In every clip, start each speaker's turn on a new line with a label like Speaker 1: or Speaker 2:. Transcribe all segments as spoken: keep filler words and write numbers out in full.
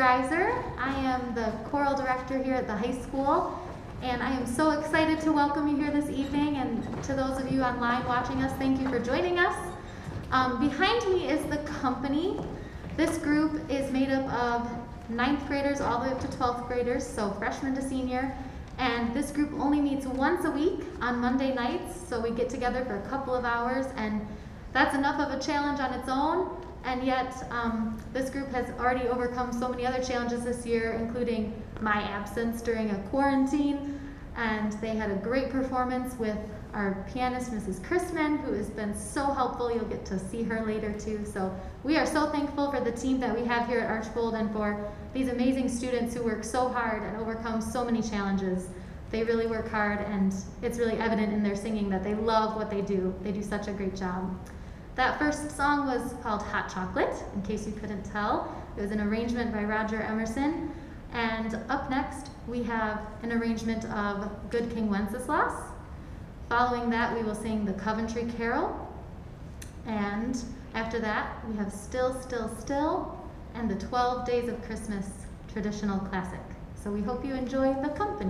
Speaker 1: Dreiser. I am the choral director here at the high school, and I am so excited to welcome you here this evening, and to those of you online watching us, thank you for joining us. Um, behind me is the company. This group is made up of ninth graders all the way up to twelfth graders, so freshman to senior, and this group only meets once a week on Monday nights, so we get together for a couple of hours, and that's enough of a challenge on its own. And yet, um, this group has already overcome so many other challenges this year, including my absence during a quarantine. And they had a great performance with our pianist, Missus Chrisman, who has been so helpful. You'll get to see her later too. So we are so thankful for the team that we have here at Archbold and for these amazing students who work so hard and overcome so many challenges. They really work hard, and it's really evident in their singing that they love what they do. They do such a great job. That first song was called Hot Chocolate, in case you couldn't tell. It was an arrangement by Roger Emerson. And up next, we have an arrangement of Good King Wenceslas. Following that, we will sing the Coventry Carol. And after that, we have Still, Still, Still, and the twelve Days of Christmas traditional classic. So we hope you enjoy the company.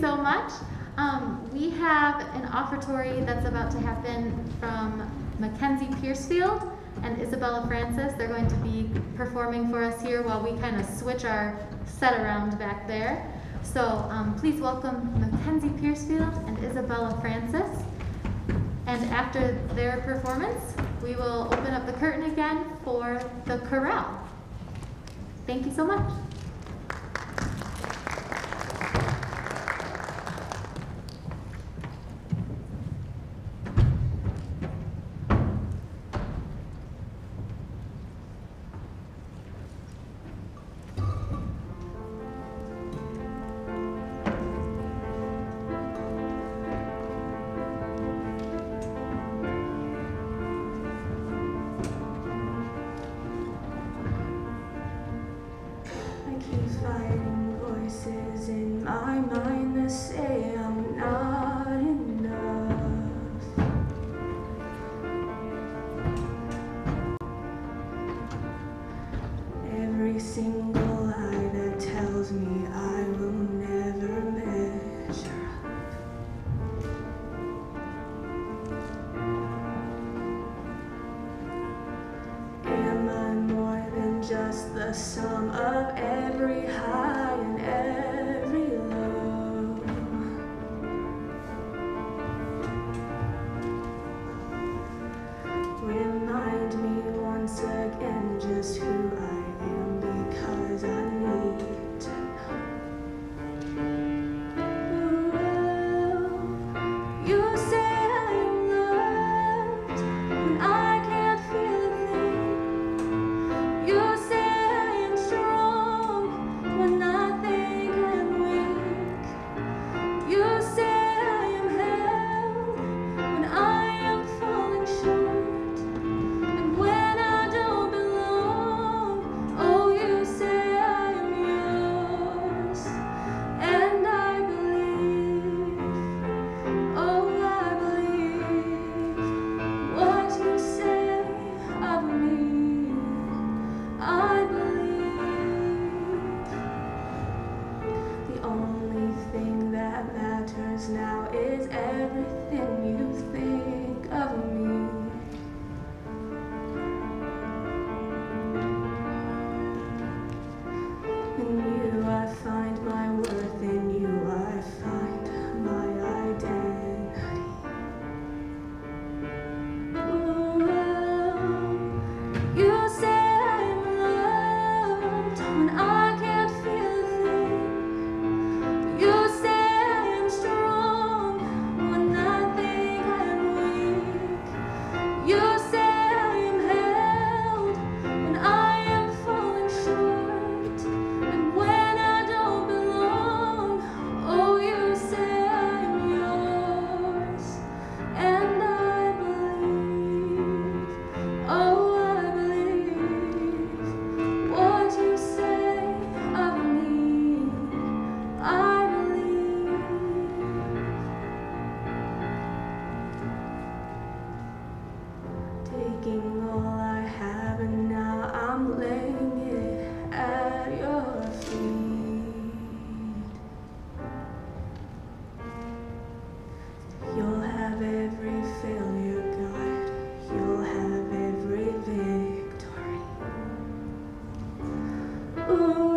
Speaker 1: so much. Um, we have an offertory that's about to happen from Mackenzie Piercefield and Isabella Francis. They're going to be performing for us here while we kind of switch our set around back there. So um, please welcome Mackenzie Piercefield and Isabella Francis. And after their performance, we will open up the curtain again for the chorale. Thank you so much.
Speaker 2: Fighting voices in my mind that say I'm not enough. Every single lie that tells me I will never measure up. Am I more than just the sum of every high and every low? Remind me once again just who I am, because I need to know. Ooh, you say I'm loved when I can't feel a thing. You say I am strong when I think I'm weak. You say I am held when I am falling short. And when I don't belong, oh, you say I am yours. And I believe, oh, I believe what you say of me. I believe the only thing that matters now is everything you think of me. In you I find my worth, in you I find my identity. Ooh, you say I'm loved when I can't feel a thing. You say I am strong when I think I'm weak. You say I am held when I am falling short. And when I don't belong, oh, you say I'm yours. And I believe, oh, I believe what you say of me. I believe. Taking all I have and now I'm laying it at your feet. You'll have every failure, God. You'll have every victory. Ooh,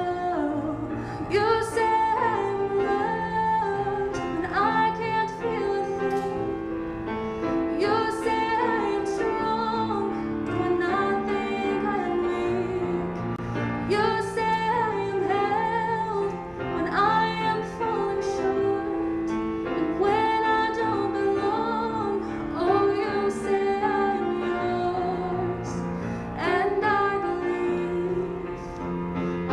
Speaker 2: you say I'm loved when I can't feel a thing. You say I am strong when I think I'm weak. You say I am held when I am falling short. And when I don't belong, oh, you say I'm yours. And I believe,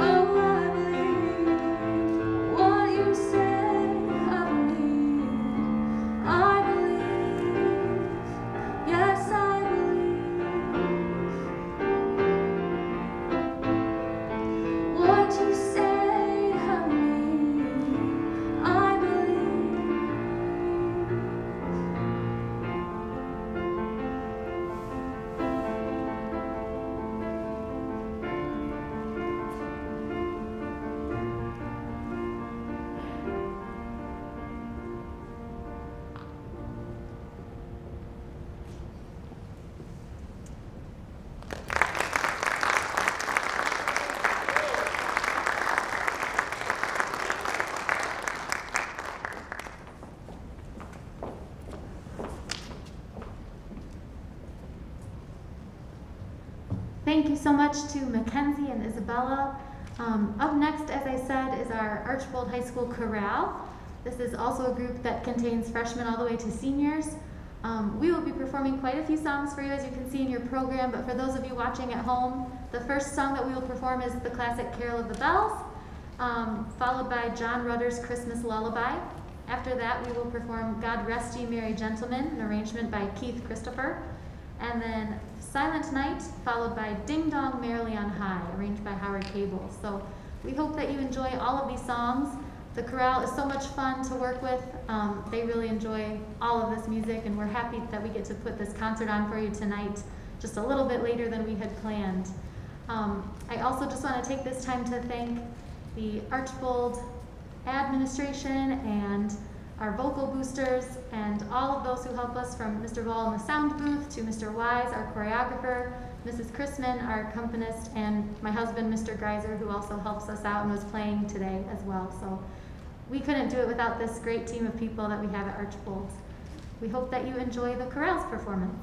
Speaker 1: Thank you so much to Mackenzie and Isabella. Um, up next, as I said, is our Archbold High School Chorale. This is also a group that contains freshmen all the way to seniors. Um, we will be performing quite a few songs for you, as you can see in your program, but for those of you watching at home, the first song that we will perform is the classic Carol of the Bells, um, followed by John Rutter's Christmas Lullaby. After that, we will perform God Rest Ye Merry Gentlemen, an arrangement by Keith Christopher, and then Silent Night, followed by Ding Dong Merrily on High, arranged by Howard Cable. So we hope that you enjoy all of these songs. The chorale is so much fun to work with. Um, they really enjoy all of this music, and we're happy that we get to put this concert on for you tonight, just a little bit later than we had planned. Um, I also just want to take this time to thank the Archbold administration and our vocal boosters and all of those who help us, from Mister Ball in the sound booth to Mister Wise, our choreographer, Missus Chrisman, our accompanist, and my husband, Mister Greiser, who also helps us out and was playing today as well. So we couldn't do it without this great team of people that we have at Archbold. We hope that you enjoy the chorale's performance.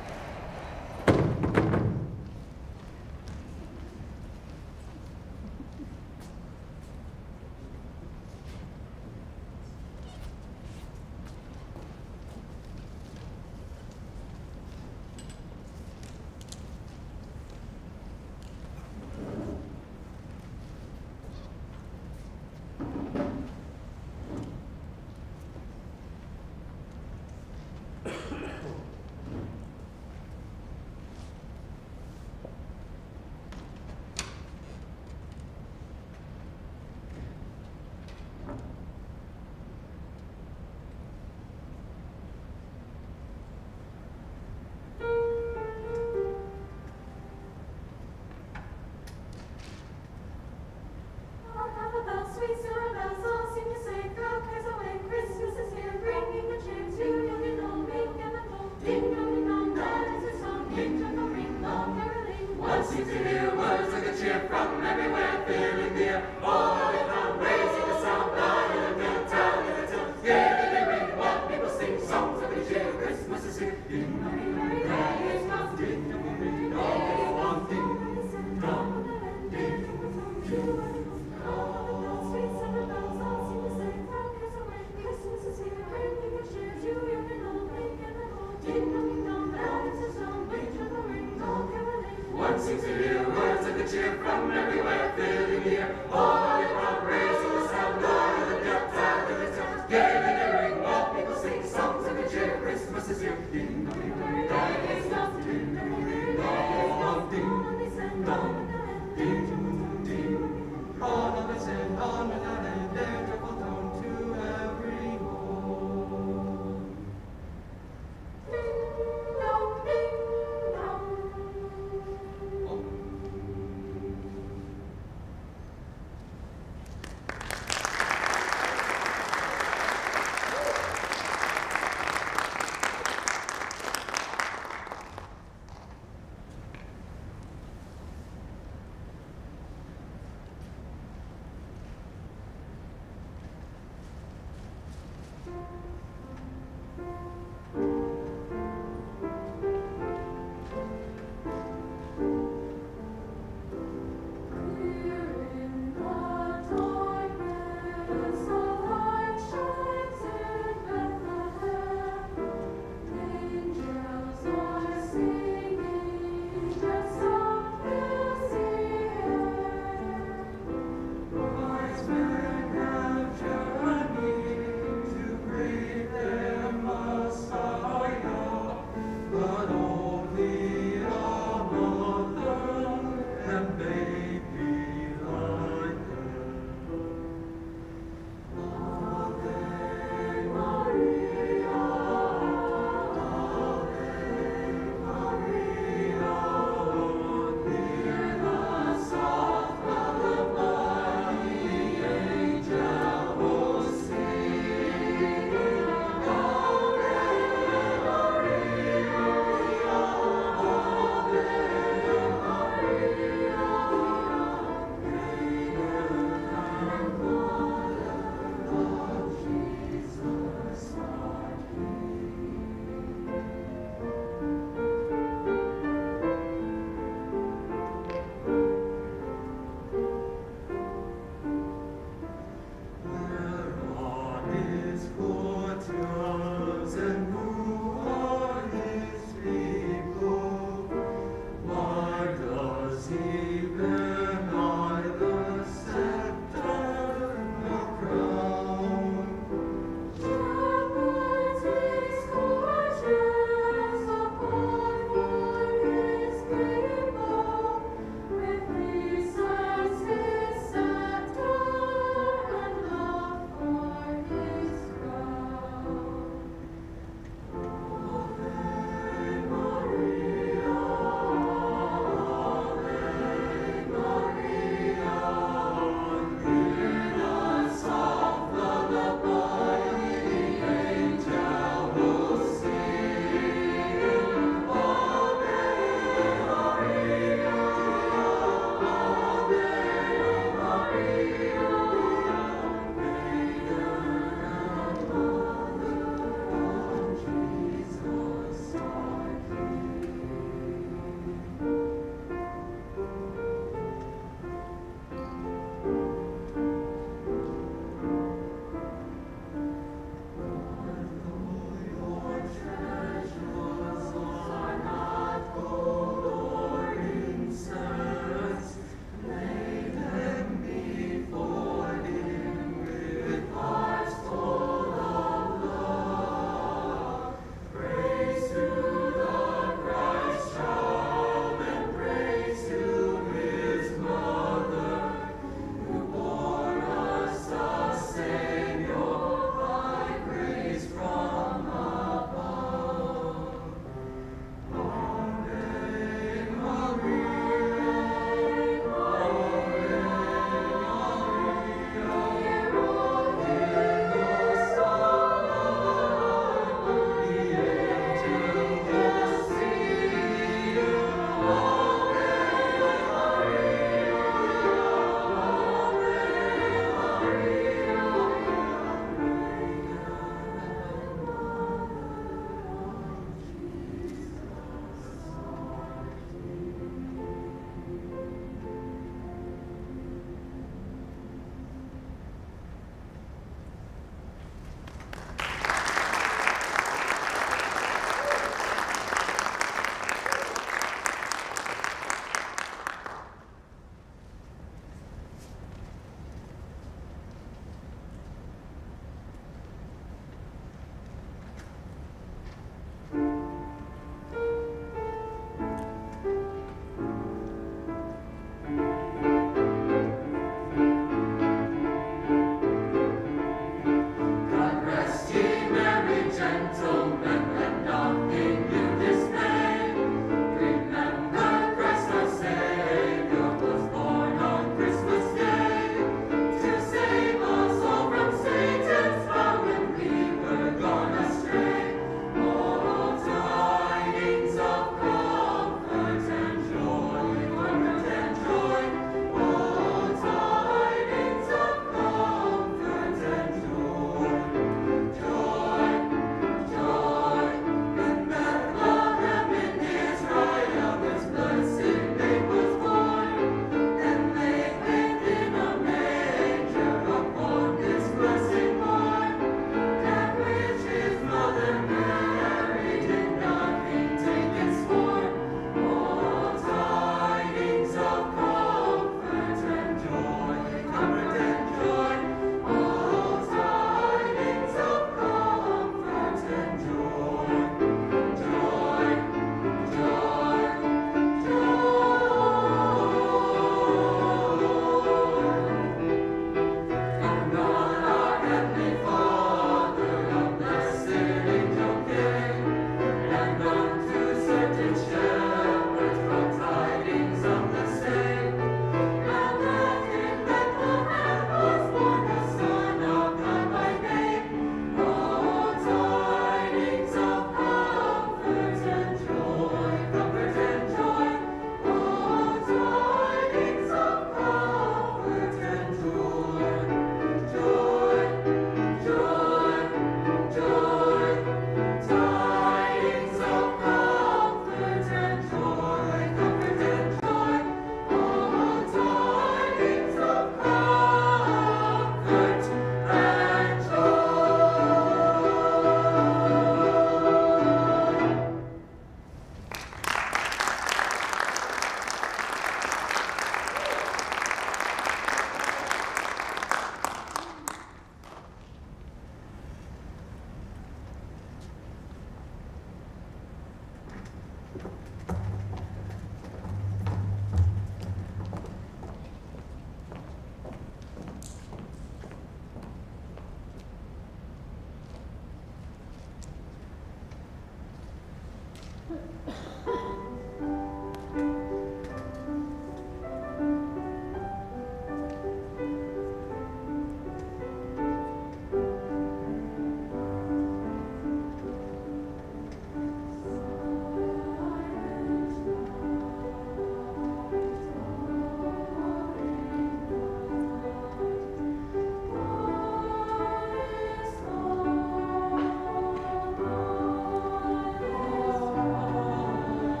Speaker 2: Thank you.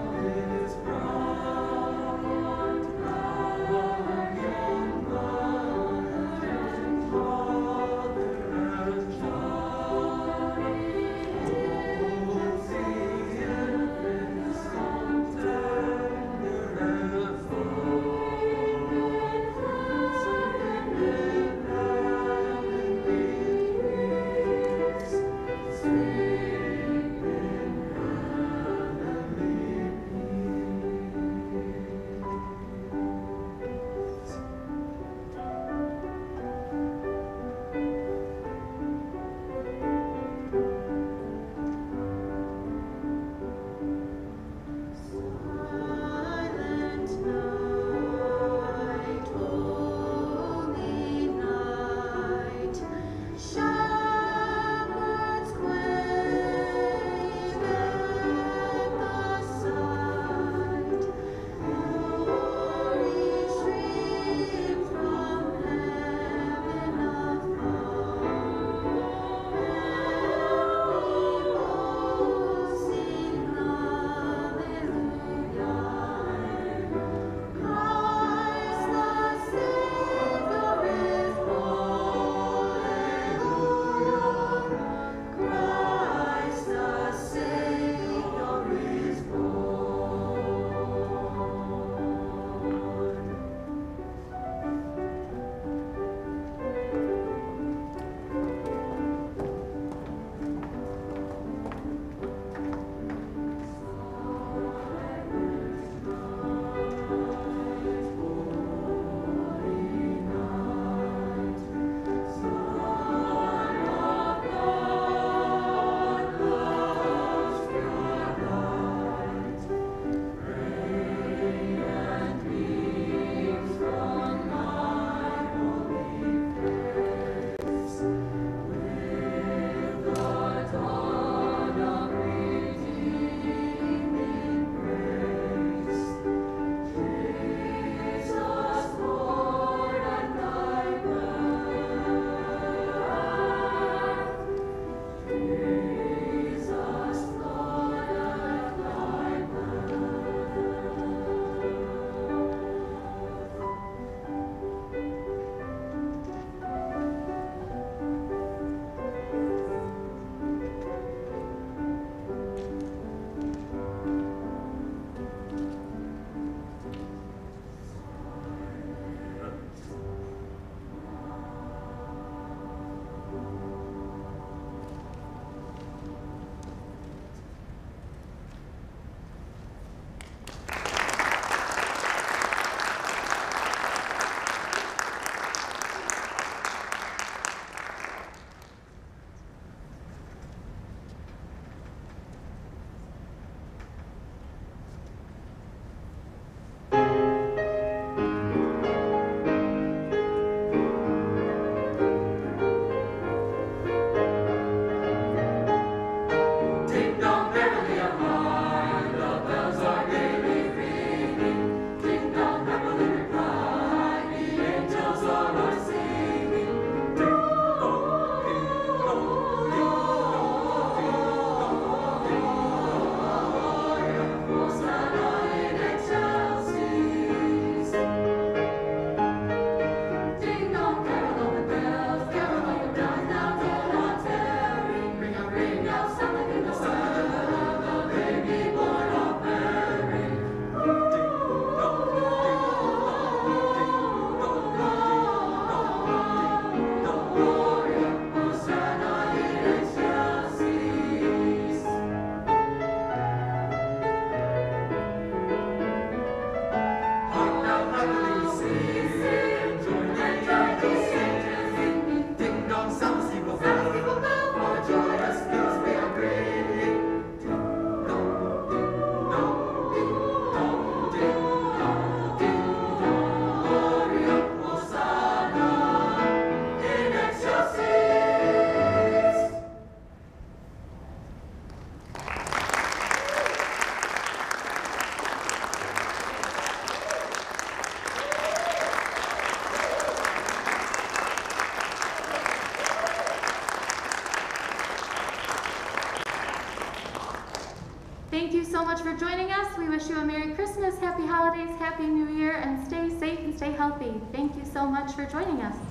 Speaker 1: joining us. We wish you a Merry Christmas, Happy Holidays, Happy New Year, and stay safe and stay healthy. Thank you so much for joining us.